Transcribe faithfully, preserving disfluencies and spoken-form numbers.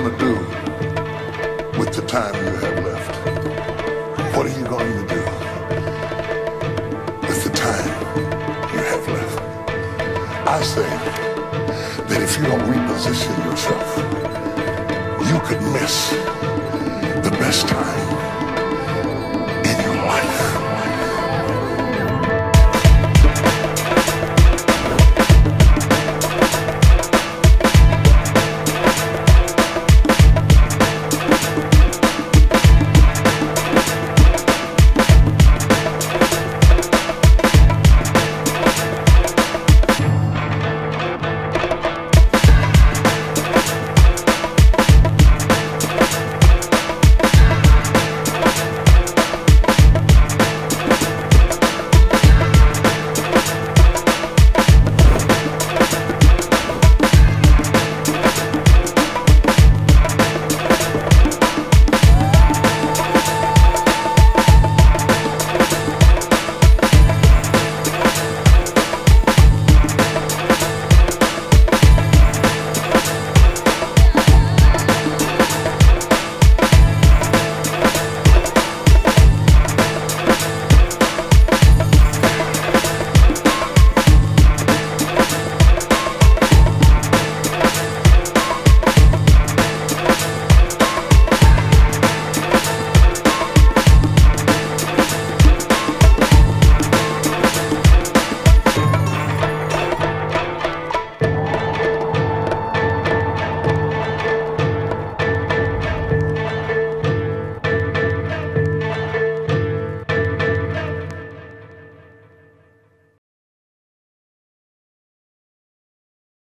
going to do with the time you have left? What are you going to do with the time you have left? I say that if you don't reposition yourself, you could miss the best time